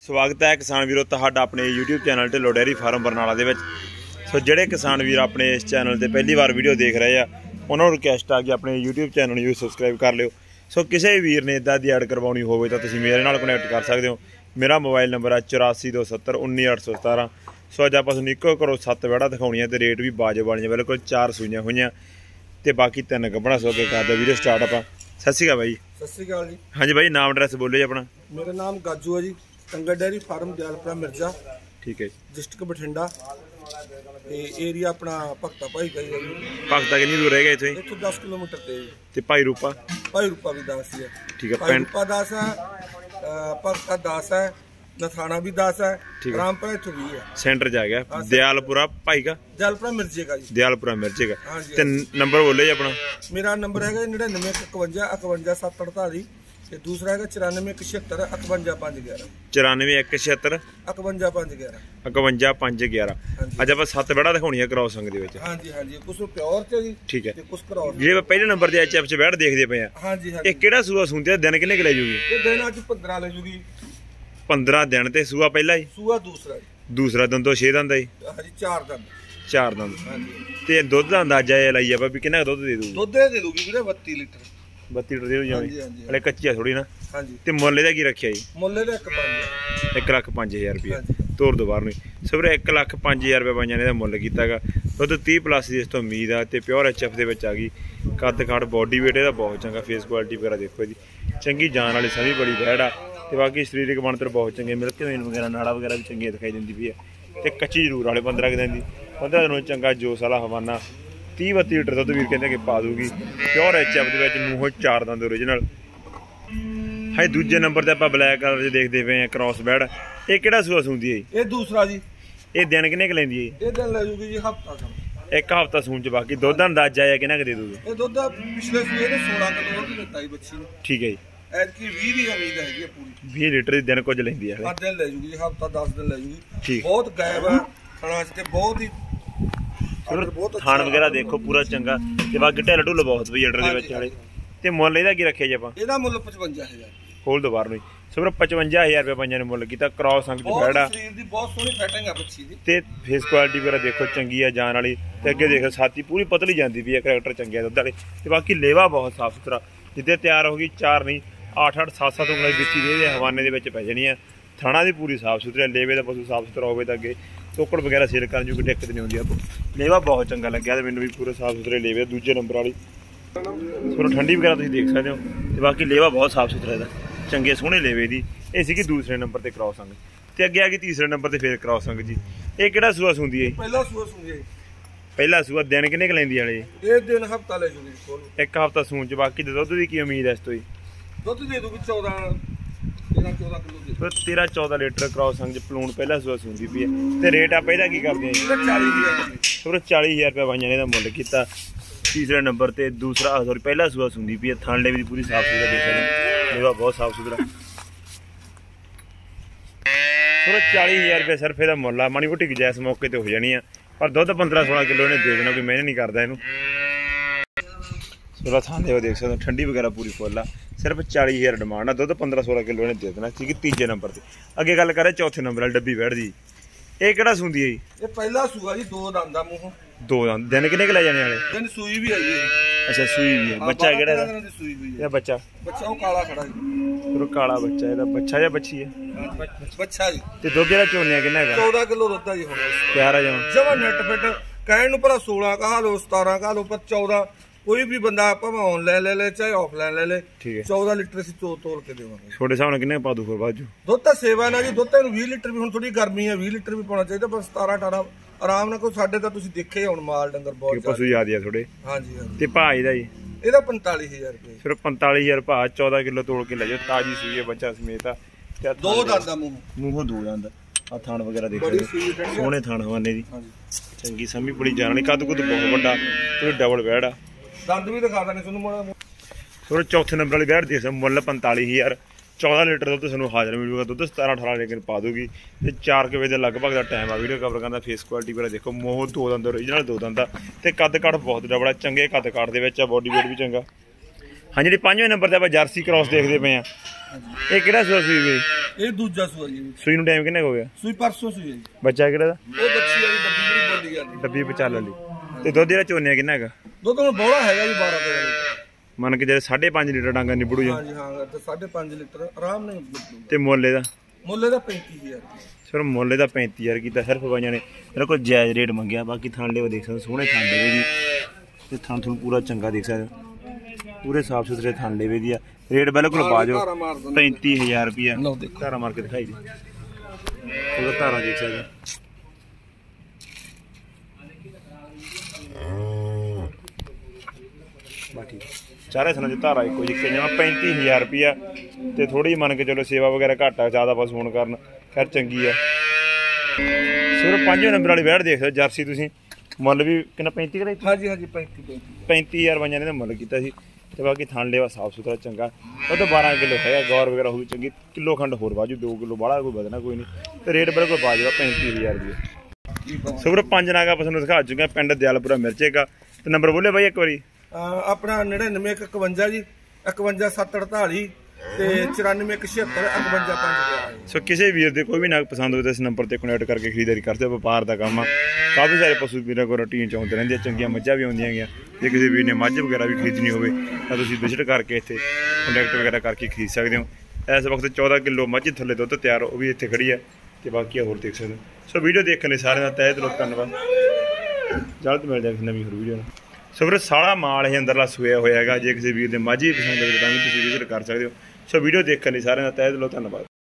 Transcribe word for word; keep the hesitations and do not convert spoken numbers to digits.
स्वागत है किसान वीरों तुहाडा अपने YouTube channel Dhillon dairy farm Barnala दे विच। सो जिहड़े किसान वीर अपने इस चैनल ते पहली बार वीडियो देख रहे हैं उन्होंने रिक्वेस्ट आ कि अपने यूट्यूब चैनल नूं सबसक्राइब कर लिओ। सो किसी भी वीर ने इदां दी ऐड करवाउणी होवे तां तुसीं मेरे नाल कनैक्ट कर सकदे हो। मेरा मोबाइल नंबर है चौरासी दो सत्तर उन्नी अठ सौ सतारा। सो अज आपां तुहानूं इक्को घरों सत्त वैड़ा दिखाउणीआं ते रेट भी वाजिब वालियां, बिल्कुल चार सूईआं होईआं ते बाकी तीन गब्बड़ां। सो अगे करदे वीडियो स्टार्ट आपां। सत श्री अकाल भाई। सत श्री अकाल जी। हाँ जी भाई, नाम एड्रैस बोलो जी अपना। मेरा नाम गाजू है जी, टंगर डेयरी फार्म दयालपुरा मिर्जा, ठीक है, डिस्ट्रिक्ट बठिंडा ते एरिया अपना भगता भाई का ही है जी। भगता कितनी दूर रहेगा इत्थे? इत्थों दस किलोमीटर ते ते भाई रूपा? भाई रूपा भी दस है, ठीक है। भाई रूपा दस है, भगता दस है, नथाना भी दस है, रामपुरा इत्थों भी है। सेंटर जा गया दयालपुरा भाई का, दयालपुरा मिर्जे का जी, दयालपुरा मिर्जे का। ते नंबर बोलो जी अपना। मेरा नंबर है निन्यानवे इकवंजा इकवंजा सत्त अड़ताली, दूसरा है चौरानवे एक छिहत्तर इकवंजा पांच ग्यारह। चौरानवे एक छिहत्तर इकवंजा पांच ग्यारह इकवंजा पांच ग्यारह। अज आप सत्त वैड़ा दिखाउणी है क्रॉस संग दे विच। हां जी हां जी, कुछ प्योर च जी, ठीक है, कुछ क्रॉस। जे पहले नंबर ते एचएफ च वैड़ देखदे पे आ। हां जी हां। ये केड़ा सूआ सुनते दिन किन्ने के ले जूगी? ये दिन आज पंद्रह ले जूगी। पंद्रह दिन ते सूआ पहला ही? सूआ दूसरा ही। दूसरा दंद तो छह दंद है? हां जी, चार दंद। चार दंद। हां जी। ते दुध दा अंदाजा ये लाइए बा भी किन्ना दुध दे दूगी? दुध दे दूगी वीरे बत्तीस लीटर। बत्तीस लीटर दे जावे। हले कच्ची है थोड़ी ना। हां जी। ते मुੱਲ ਇਹਦਾ ਕੀ ਰੱਖਿਆ ਜੀ? ਮੁੱਲ ਇਹਦਾ ਇੱਕ ਪੰਜ। एक ਲੱਖ पाँच हज़ार रुपये ਤੋਰ ਦੋ ਬਾਹਰ ਨੂੰ। ਸਭਰੇ एक ਲੱਖ पाँच हज़ार रुपये ਬਾਈਆਂ ਨੇ ਇਹਦਾ ਮੁੱਲ ਕੀਤਾਗਾ। ਦੁੱਧ तीस ਪਲੱਸ ਦੀ ਇਸ ਤੋਂ ਉਮੀਦ ਆ ਤੇ ਪਿਓਰ ਐਚਐਫ ਦੇ ਵਿੱਚ ਆ ਗਈ। ਕੱਦ ਕਾਠ ਬੋਡੀ ਵੇਟ ਇਹਦਾ ਬਹੁਤ ਚੰਗਾ, ਫੇਸ ਕੁਆਲਿਟੀ ਵਗੈਰਾ ਦੇਖੋ ਇਹਦੀ ਚੰਗੀ ਜਾਨ ਵਾਲੀ ਸਮੀ ਬੜੀ ਵੈੜ ਆ ਤੇ ਬਾਕੀ ਸਰੀਰਕ ਬਣਤਰ ਬਹੁਤ ਚੰਗੇ, ਮਿਲਕ ਵੇਨ ਵਗੈਰਾ ਨਾੜਾ ਵਗੈਰਾ ਵੀ ਚੰਗੀਆਂ ਦਿਖਾਈ ਦਿੰਦੀ ਪਈ ਆ ਤੇ ਕੱਚੀ ਜ਼ਰੂਰ ਵਾਲੇ ਪੰਦਰਾਂ ਕੁ ਦਿਨ ਦੀ। ਪੰਦਰਾਂ ਦਿਨ ਨੂੰ ਚੰਗਾ ਜੋਸ ਵਾਲਾ ਹਵਾਨਾ तीस बत्ती लीटर दुੱਧ ਵੀਰ ਕਹਿੰਦੇ ਕਿ ਪਾ ਦੂਗੀ। ਪਿਓਰ ਐਚਐਫ ਦੇ ਵਿੱਚ ਮੂੰਹੋਂ ਚਾਰ ਦੰਦ ਓਰੀਜਨਲ। हाई दूजे नंबर ते आपां ब्लैक कलर च देखदे पे आ क्रॉस बैड। ये केड़ा सूआ सूंदी है? ये दूसरा जी। ये दिन किन्ने क लैंदी है? ये दिन ले जूगी जी हफ्ता का। एक हफ्ता सून च। बाकी दुध दा अंदाजा है किन्ना क दे दोगे? ये दुध पिछले सूए ने सोलह किलो दुध दित्ता ही बच्ची ने। ठीक है जी। ऐत की बीस दी उम्मीद है जी पूरी। बीस लीटर दी दिन कुछ लैंदी है? हर दिन ले जूगी जी, हफ्ता दस दिन ले जूगी। ठीक। बहुत गायब है खाना च, बहुत ही थान वगैरह देखो पूरा चंगा ते बाकी ढिल ढुल बहुत भी लीटर दे विच वाले। ते मुੱਲ ਇਹਦਾ ਕੀ ਰੱਖਿਆ ਜੀ ਆਪਾਂ? ਇਹਦਾ ਮੁੱਲ पचवंजा हज़ार। खोल दो बाहर ਨੂੰ ਸਭਰ पचवंजा हज़ार रुपये ਪੰਜਾਂ ਨੇ ਮੁੱਲ ਕੀਤਾ। क्रॉस संग च बैड़ा ਸਰੀਰ ਦੀ ਬਹੁਤ ਸੋਹਣੀ ਫੈਟਿੰਗ ਆ ਬੱਚੀ ਦੀ ਤੇ ਫੇਸ ਕੁਆਲਿਟੀ ਵਗੈਰਾ ਦੇਖੋ ਚੰਗੀ ਆ ਜਾਨ ਵਾਲੀ ਤੇ ਅੱਗੇ ਦੇਖੋ ਛਾਤੀ ਪੂਰੀ ਪਤਲੀ ਜਾਂਦੀ ਵੀ ਆ, ਕਰੈਕਟਰ ਚੰਗੇ ਆ ਦੁੱਧ ਵਾਲੇ ਤੇ ਬਾਕੀ ਲੇਵਾ ਬਹੁਤ ਸਾਫ ਸੁਥਰਾ। ਜਿੱਦੇ ਤਿਆਰ ਹੋ ਗਈ ਚਾਰ ਨਹੀਂ ਅੱਠ ਅੱਠ ਸੱਤ ਸੱਤ ਉਂਗਲਾਂ ਵਿੱਚ ਹੀ ਦੇ ਹਵਾਨੇ ਦੇ ਵਿੱਚ ਪੈ ਜਾਣੀ ਆ। ਥਾਣਾ ਦੀ ਪੂਰੀ ਸਾਫ ਸੁਥਰਾ, ਲੇਵੇ ਦਾ ਪਸ਼ੂ ਸਾਫ ਸੁਥਰਾ ਹੋਵੇ ਤਾਂ ਅੱਗੇ ਤੋਕੜ ਵਗੈਰਾ ਸੇਲ ਕਰਨ ਜੋ ਕੋਈ ਦਿੱਕਤ ਨਹੀਂ ਆਉਂਦੀ। ਆਪੋ ਲੇਵਾ ਬਹੁਤ ਚੰਗਾ ਲੱਗਿਆ ਤੇ ਮੈਨੂੰ ਵੀ ਪੂਰੇ ਸਾਫ ਸੁਥਰੇ ਲੇਵੇ ਦੂਜੇ ਨੰਬਰ ਵਾਲੀ। ਤੁਹਾਨੂੰ ਠੰਡੀ ਵਗੈਰਾ ਤੁਸੀਂ ਦੇਖ ਸਕਦੇ ਹੋ ਤੇ ਬਾਕੀ ਲੇਵਾ ਬਹੁਤ ਸਾਫ ਸੁਥਰਾ ਇਹਦਾ, ਚੰਗੇ ਸੋਹਣੇ ਲੇਵੇ ਦੀ। ਇਹ ਸੀਗੀ ਦੂਸਰੇ ਨੰਬਰ ਤੇ क्रॉस संग ਤੇ ਅੱਗੇ ਆ ਗਈ ਤੀਸਰੇ ਨੰਬਰ ਤੇ ਫਿਰ क्रॉस संग ਜੀ। ਇਹ ਕਿਹੜਾ ਸੂਆ ਸੁੰਦੀ ਹੈ? ਪਹਿਲਾ ਸੂਆ ਸੁੰਦੀ ਹੈ। ਪਹਿਲਾ ਸੂਆ ਦਿਨ ਕਿੰਨੇ ਕ ਲੈਂਦੀ ਵਾਲੇ? ਇਹ ਦਿਨ ਹਫਤਾ ਲੈ ਜੂਗੀ ਕੋਲ। ਇੱਕ ਹਫਤਾ ਸੂਣ ਚ। ਬਾਕੀ ਦੁੱਧ ਦੀ ਕੀ ਉਮੀਦ ਹੈ ਇਸ ਤੋਂ ਜੀ? ਦੁੱਧ ਦੇ ਦੂਗੀ ਚੌਦਾਂ ਤੇਰਾਂ ਚੌਦਾਂ ਕਿਲੋ ਦੇ। ਤੇਰਾਂ ਚੌਦਾਂ ਲੀਟਰ क्रॉस संग ਚ ਪਲੂਣ ਪਹਿਲਾ ਸੂਆ ਸੁੰਦੀ ਪਈ ਹੈ ਤੇ ਰੇਟ ਆਪਾਂ ਇਹਦਾ ਕੀ ਕਰਦੇ ਹਾਂ? ਚਾਲੀ ਹਜ਼ਾਰ ਸੋਰ ਚਾਲੀ ਹਜ਼ਾਰ ਰੁਪਏ ਬਾਈਆਂ ਨੇ ਇਹਦਾ ਮੁੱਲ ਕੀਤਾ। तीसरे नंबर ते दूसरा सॉरी पहला सूआ सुंदी पी है। थान भी पूरी साफ सुथरा देखा लेवा बहुत साफ सुथरा। थोड़ा चालीस हज़ार रुपये सिर्फ यदा मुल आ। माड़ी मोटी गुजाइश मौके पर हो जानी है पर दुध पंद्रह सोलह किलो ने दे देना, कोई मेहनत नहीं करता इनू। सोलह थान देख सकते हो, ठंडी वगैरह पूरी फुल आ। सिर्फ चालीस हज़ार डिमांड आ। दुध पंद्रह सोलह किलो ने दे देना ठीक है। तीजे नंबर से अगे गल करें चौथे नंबर वाली डब्बी बैठ दी। ये केड़ा सुंदी है जी? ये पहला सूआ जी, दो दंद दा मूंह। दो दंद। दिन किन्ने क ले जाने वाले? दिन सूई भी आई है। अच्छा सूई भी है। बच्चा केड़ा है? सूई हुई है। ये बच्चा बच्चा वो काला खड़ा है। फिर काला बच्चा है, बच्चा या बच्ची है? बच्चा जी। ते दुध जेड़ा चोने किन्ना है? चौदह किलो दुध है जी हुण। प्यारा जमा जमा नेट फिट कहण नूं भला सोलह कहा लो, सतारह कहा लो, पर चौदह कोई भी बंदा भावें ऑनलाइन ले ले चाहे ऑफलाइन ले ले, ठीक है। चौदह लीटर से तोल तोल के देवांगे। छोटे साहब ने किन्ने पा दू फिर बाजू? दुध तो सेवा ना जी, दुध तेन बीस लीटर भी हुण थोड़ी गर्मी है, बीस लीटर भी पाना चाहिए, पर सतारह अठारह आराम नाल। कोई साडे तां तुसीं देखे हुण माल डंगर बहुत पशु याद है थोड़े। हां जी हां। ते भाई दा जी? ਇਹਦਾ पैंतालीस हज़ार रुपए। सिर्फ पैंतालीस हज़ार भाव। चौदह किलो तोड़ के ले जाओ, ताजी सूई है बच्चा समेत आ। दो दंद दा मूंह मूंह दो दंद आ। थान वगैरह देखो सोहणे थान हवाने दी चंगी समझ बड़ी जान वाली। कद कुद बहुत बड़ा ते डबल बैड़ आ। दंद भी दिखा देने तुहानूं मोड़ा। थोड़ा चौथे नंबर वाली बैड़ देख मुੱਲ पैंतालीस हज़ार। चौदह लीटर दुध तुहानूं हाजिर मिलूगा। दुध सतारह अठारह लेकिन पा दूगी ते चार के बजे लगभग का टाइम आ वीडियो कवर करना। फेस क्वालिटी वगैरह देखो, मोह दो दंद ओरिजिनल दो दंद ते कद काठ बहुत डबड़ा चंगे कद काठ दे विच आ। बॉडी वेट भी चंगा। हाँ जी पांचवें नंबर ते आपां जर्सी क्रॉस देखते पे हैं। ये किहड़ा सूआ सूई गई? ये दूजा सूआ जी। सूई नूं टाइम किन्ना हो गया? सूई परसों सूई है। बच्चा किहड़ा दा? ਉਹ ਬੱਚੀ ਵਾਲੀ ਡੱਬੀ ਜਿਹੜੀ ਬੋਲੀ ਜਾਂਦੀ ਡੱਬੀ ਵਿਚਾਲ ਵਾਲੀ। ਤੇ ਦੁੱਧ ਜਿਹੜਾ ਝੋਨੇ ਕਿੰਨਾ ਹੈਗਾ? ਦੁੱਧ ਹੁਣ ਬੋਲਾ ਹੈਗਾ ਜੀ ਬਾਰਾਂ ਤੇਰਾਂ ਲੀਟਰ। ਮੰਨ ਕੇ ਜੇ ਸਾਢੇ ਪੰਜ ਲੀਟਰ ਡਾਂਗਾ ਨਿਬੜੂ ਜਾ। ਹਾਂਜੀ ਹਾਂ ਤੇ ਸਾਢੇ ਪੰਜ ਲੀਟਰ ਆਰਾਮ ਨਾਲ ਨਿਬੜੂ। ਤੇ ਮੁੱਲ ਇਹਦਾ? ਮੁੱਲ ਇਹਦਾ ਪੈਂਤੀ ਹਜ਼ਾਰ। ਸਰ ਮੁੱਲ ਇਹਦਾ ਪੈਂਤੀ ਹਜ਼ਾਰ ਕੀਤਾ ਸਿਰਫ ਬਾਈਆਂ ਨੇ ਮੇਰੇ ਕੋਲ ਜਾਇਜ਼ ਰੇਟ ਮੰਗਿਆ। ਬਾਕੀ ਥਾਂਡੇ ਉਹ ਦੇਖ ਸਕਦੇ ਸੋਹਣੇ ਥਾਂਡੇ ਵੇ ਜੀ ਤੇ ਥਾਂ ਤੁਹਾਨੂੰ ਪੂਰਾ ਚੰਗਾ ਦੇਖ ਸਕਦੇ ਪੂਰੇ ਸਾਫ ਸੁਥਰੇ ਥਾਂਡੇ ਵੇ ਦੀ ਆ। ਰੇਟ ਬਿਲਕੁਲ ਬਾਜੋ ਪੈਂਤੀ ਹਜ਼ਾਰ ਰੁਪਇਆ। ਧਾਰਾ ਮਾਰ ਕੇ ਦਿਖਾਈ ਜੀ ਉਹਦਾ ਧਾਰਾ ਦੇਖ ਸਕਦੇ। ਬਾਕੀ ਚਾਰੇ ਥਾਂ ਦੀ ਧਾਰਾ ਇੱਕੋ ਜਿਹੀ ਜਮਾ ਪੈਂਤੀ ਹਜ਼ਾਰ ਰੁਪਇਆ। ਤੇ ਥੋੜੀ ਮੰਨ ਕੇ ਚਲੋ ਸੇਵਾ ਵਗੈਰਾ ਘੱਟ ਆ ਜ਼ਿਆਦਾ ਪਸ਼ੂ ਹੋਣ ਕਾਰਨ ਖੈਰ ਚੰਗੀ ਆ। ਸਿਰਫ ਪੰਜਵੇਂ ਨੰਬਰ ਵਾਲੀ ਵੈੜ ਦੇਖ ਸਕਦੇ ਜਰਸੀ ਤੁਸੀਂ। ਮੁੱਲ ਵੀ ਕਿੰਨਾ ਪੈਂਤੀ ਕਰਾਈ? ਹਾਂਜੀ ਹਾਂਜੀ ਪੈਂਤੀ ਪੈਂਤੀ ਪੈਂਤੀ ਹਜ਼ਾਰ ਬਾਈਆਂ ਨੇ ਮੁੱਲ ਕੀਤਾ ਸੀ। ਤੇ ਬਾਕੀ ਥਣ ਲੇਵਾ ਸਾਫ ਸੁਥਰਾ ਚੰਗਾ। ਉਹ ਤਾਂ ਬਾਰਾਂ ਕਿਲੋ ਹੈਗਾ ਗੌਰ ਵਗੈਰਾ ਹੋਊਗੀ ਚੰਗੀ। ਕਿਲੋ ਖੰਡ ਹੋਰ ਬਾਜੂ ਦੋ ਕਿਲੋ ਬਾਹਲਾ ਕੋਈ ਵਧਣਾ ਕੋਈ ਨਹੀਂ। ਤੇ ਰੇਟ ਬਿਲਕੁਲ ਬਾਜੂਗਾ ਪੈਂਤੀ ਹਜ਼ਾਰ ਦੀ। ਸਿਰ ਪੰਜ ਨਾਗਾ ਪਸੰਦ ਦਿਖਾ ਚੁੱਕਿਆ ਪਿੰਡ ਦਿਆਲਪੁਰਾ ਮਿਰਚੇ ਕਾ। ਤੇ ਨੰਬਰ ਬੋਲੇ ਬਾਈ ਇੱਕ ਵਾਰੀ? ਆਪਣਾ ਨੜਿਨਵੇਂ ਇੱਕ ਇਕਵੰਜਾ ਜੀ ਇਕਵੰਜਾ ਸੱਤ ਅੜਤਾਲੀ ਤੇ ਚੁਰਾਨਵੇਂ ਇੱਕ ਛਿਹੱਤਰ ਇਕਵੰਜਾ ਪੰਜ। ਸੋ ਕਿਸੇ ਵੀਰ ਦੇ ਕੋਈ ਵੀ ਨਾਗ ਪਸੰਦ ਹੋਵੇ ਤਾਂ ਇਸ ਨੰਬਰ ਤੇ ਕਨੈਕਟ ਕਰਕੇ ਖਰੀਦਦਾਰੀ ਕਰਦੇ। ਵਪਾਰ ਦਾ ਕੰਮ ਆ। ਕਾਫੀ ਸਾਰੇ ਪਸ਼ੂ ਵੀਰਾਂ ਕੋਲ ਰੂਟੀਨ ਚ ਆਉਂਦੇ ਰਹਿੰਦੇ। ਚੰਗੀਆਂ ਮੱਝਾਂ ਵੀ ਆਉਂਦੀਆਂ ਗਈਆਂ। ਜੇ ਕਿਸੇ ਵੀਰ ਨੇ ਮੱਝ ਵਗੈਰਾ ਵੀ ਖਰੀਦਣੀ ਹੋਵੇ ਤਾਂ ਤੁਸੀਂ ਵਿਜ਼ਿਟ ਕਰਕੇ ਇੱਥੇ ਕੰਟੈਕਟ ਵਗੈਰਾ ਕਰਕੇ ਖਰੀਦ ਸਕਦੇ ਹੋ। ਇਸ ਵਕਤ ਚੌਦਾਂ ਕਿਲੋ ਮੱਝ ਥੱਲੇ ਦੁੱਧ ਤਿਆਰ ਉਹ ਵੀ ਇੱਥੇ ਖੜੀ ਹੈ। ਤੇ ਬਾਕੀ ਹੋਰ ਦੇਖ ਸਕਦੇ ਹੋ। ਸੋ ਵੀਡੀਓ ਦੇਖਣ ਲਈ ਸਾਰਿਆਂ ਦਾ ਤਹਿ ਦਿਲੋਂ ਧੰਨਵਾਦ। ਜਲਦ ਮਿਲਦੇ ਹਾਂ ਨਵੀਂ ਹੋਰ ਵੀਡੀਓ ਨਾਲ। ਸੋ ਵੀਰੇ ਸਾਰਾ ਮਾਲ ਇਹ ਅੰਦਰਲਾ ਸੋਇਆ ਹੋਇਆ ਹੈਗਾ। ਜੇ ਕਿਸੇ ਵੀਰ ਦੇ ਮੱਝ ਹੀ ਪਸੰਦ ਹੋਵੇ ਤਾਂ ਵੀ ਤੁਸੀਂ ਵਿਜ਼ਿਟ ਕਰ ਸਕਦੇ ਹੋ। ਸੋ ਵੀਡੀਓ ਦੇਖਣ ਲਈ ਸਾਰਿਆਂ ਦਾ ਤਹਿ ਦਿਲੋਂ ਧੰਨਵਾਦ।